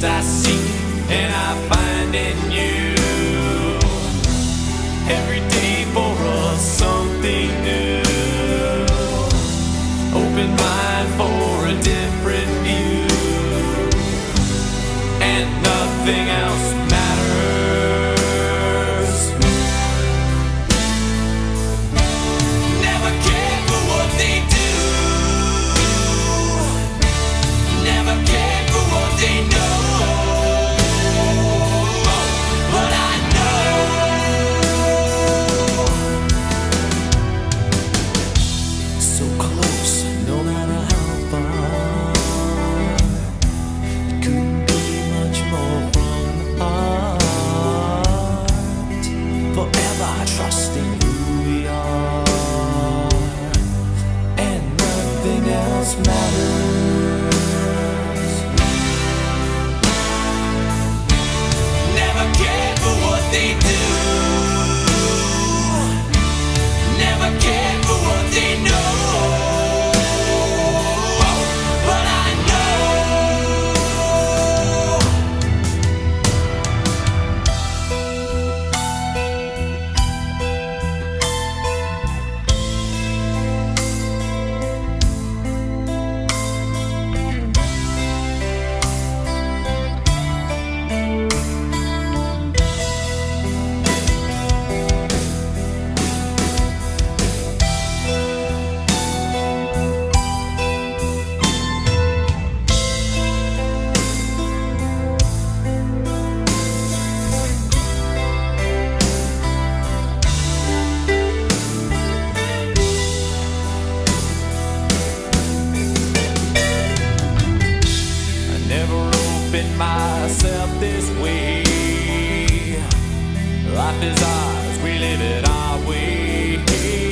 lost I seek, and I find in you. Every day for us something new. Open mind for a different view, and nothing else matters. Never cared for what they do, never cared for what they know. But I know so close, no matter how far. Couldn't be much more from the heart. Forever trusting who we are, and nothing else matters. Never cared for what they do, never cared for what they know. But I know myself this way. Life is ours, we live it our way.